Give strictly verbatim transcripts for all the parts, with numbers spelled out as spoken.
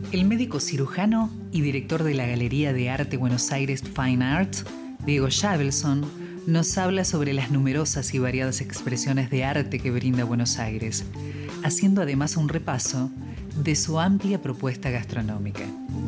El médico cirujano y director de la Galería de Arte Buenos Aires Fine Arts, Diego Schaevelson, nos habla sobre las numerosas y variadas expresiones de arte que brinda Buenos Aires, haciendo además un repaso de su amplia propuesta gastronómica.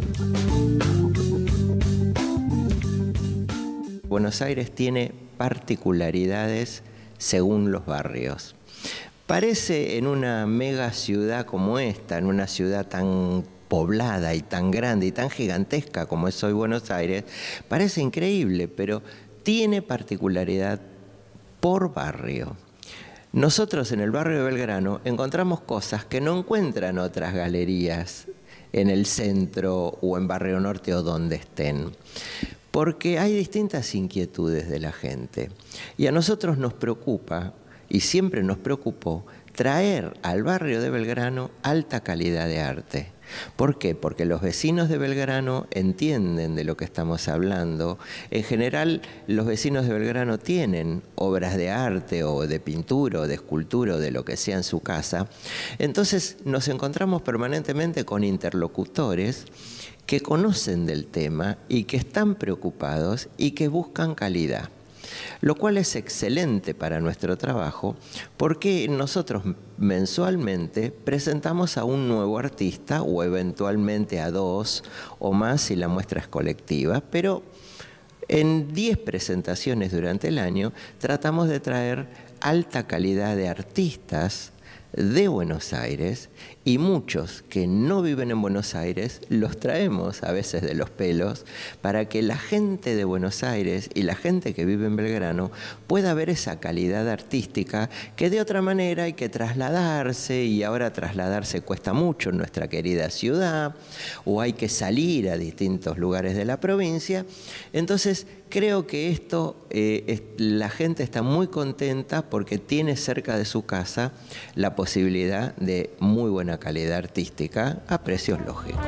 Buenos Aires tiene particularidades según los barrios. Parece en una mega ciudad como esta, en una ciudad tan poblada y tan grande y tan gigantesca como es hoy Buenos Aires, parece increíble, pero tiene particularidad por barrio. Nosotros en el barrio de Belgrano encontramos cosas que no encuentran otras galerías en el centro o en Barrio Norte o donde estén, porque hay distintas inquietudes de la gente. Y a nosotros nos preocupa, y siempre nos preocupó, traer al barrio de Belgrano alta calidad de arte. ¿Por qué? Porque los vecinos de Belgrano entienden de lo que estamos hablando. En general, los vecinos de Belgrano tienen obras de arte o de pintura o de escultura o de lo que sea en su casa. Entonces nos encontramos permanentemente con interlocutores que conocen del tema y que están preocupados y que buscan calidad. Lo cual es excelente para nuestro trabajo porque nosotros mensualmente presentamos a un nuevo artista o eventualmente a dos o más si la muestra es colectiva, pero en diez presentaciones durante el año tratamos de traer alta calidad de artistas de Buenos Aires, y muchos que no viven en Buenos Aires los traemos a veces de los pelos para que la gente de Buenos Aires y la gente que vive en Belgrano pueda ver esa calidad artística que de otra manera hay que trasladarse, y ahora trasladarse cuesta mucho en nuestra querida ciudad, o hay que salir a distintos lugares de la provincia. Entonces creo que esto, eh, es, la gente está muy contenta porque tiene cerca de su casa la posibilidad de muy buena calidad artística a precios lógicos.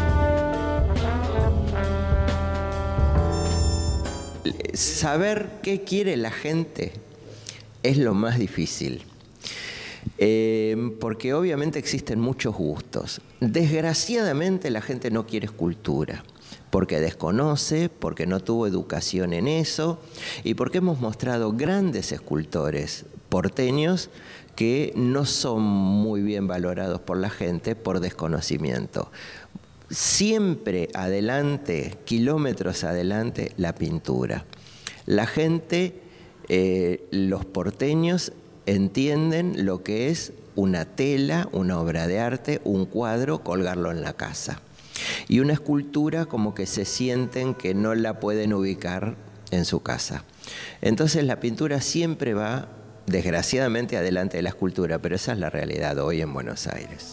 Saber qué quiere la gente es lo más difícil, eh, porque obviamente existen muchos gustos. Desgraciadamente la gente no quiere escultura, porque desconoce, porque no tuvo educación en eso y porque hemos mostrado grandes escultores porteños que no son muy bien valorados por la gente por desconocimiento. Siempre adelante, kilómetros adelante, la pintura. La gente, eh, los porteños entienden lo que es una tela, una obra de arte, un cuadro, colgarlo en la casa. Y una escultura como que se sienten que no la pueden ubicar en su casa. Entonces la pintura siempre va, desgraciadamente, adelante de la escultura, pero esa es la realidad hoy en Buenos Aires.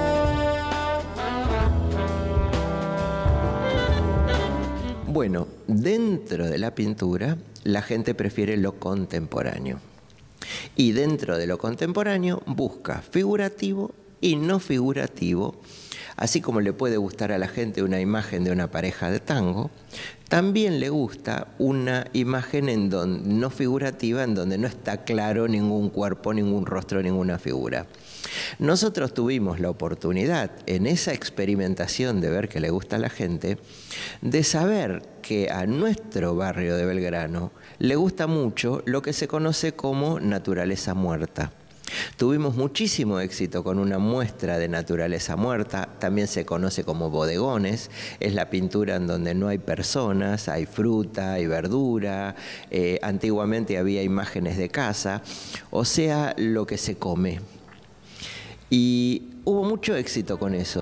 Bueno, dentro de la pintura, la gente prefiere lo contemporáneo. Y dentro de lo contemporáneo busca figurativo y no figurativo. Así como le puede gustar a la gente una imagen de una pareja de tango, también le gusta una imagen en donde, no figurativa, en donde no está claro ningún cuerpo, ningún rostro, ninguna figura. Nosotros tuvimos la oportunidad, en esa experimentación de ver qué le gusta a la gente, de saber que a nuestro barrio de Belgrano le gusta mucho lo que se conoce como naturaleza muerta. Tuvimos muchísimo éxito con una muestra de naturaleza muerta, también se conoce como bodegones, es la pintura en donde no hay personas, hay fruta, hay verdura, eh, antiguamente había imágenes de casa, o sea, lo que se come. Y hubo mucho éxito con eso.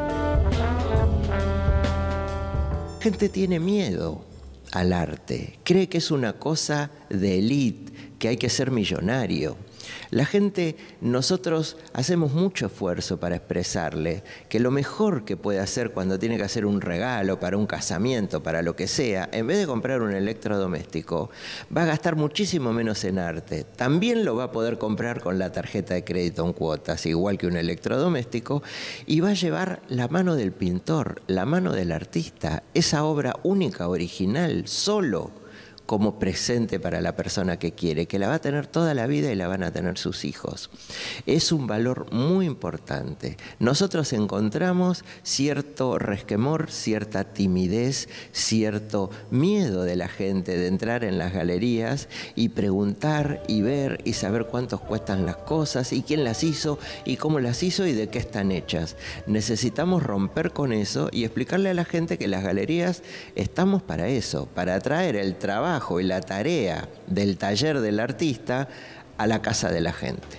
La gente tiene miedo al arte, cree que es una cosa de élite, que hay que ser millonario. La gente, nosotros hacemos mucho esfuerzo para expresarle que lo mejor que puede hacer cuando tiene que hacer un regalo para un casamiento, para lo que sea, en vez de comprar un electrodoméstico, va a gastar muchísimo menos en arte. También lo va a poder comprar con la tarjeta de crédito en cuotas, igual que un electrodoméstico, y va a llevar la mano del pintor, la mano del artista, esa obra única, original, solo, como presente para la persona que quiere, que la va a tener toda la vida y la van a tener sus hijos. Es un valor muy importante. Nosotros encontramos cierto resquemor, cierta timidez, cierto miedo de la gente de entrar en las galerías y preguntar y ver y saber cuántos cuestan las cosas y quién las hizo y cómo las hizo y de qué están hechas. Necesitamos romper con eso y explicarle a la gente que las galerías estamos para eso, para traer el trabajo y la tarea del taller del artista a la casa de la gente.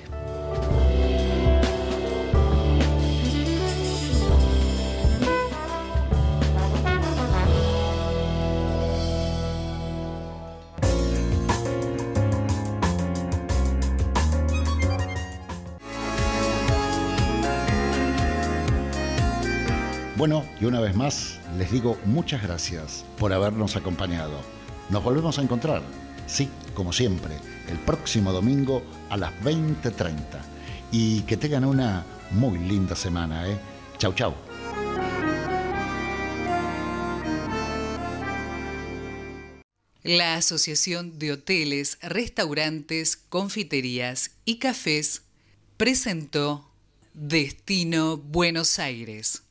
Bueno, y una vez más, les digo muchas gracias por habernos acompañado. Nos volvemos a encontrar, sí, como siempre, el próximo domingo a las veinte treinta. Y que tengan una muy linda semana, ¿eh? Chau, chau. La Asociación de Hoteles, Restaurantes, Confiterías y Cafés presentó Destino Buenos Aires.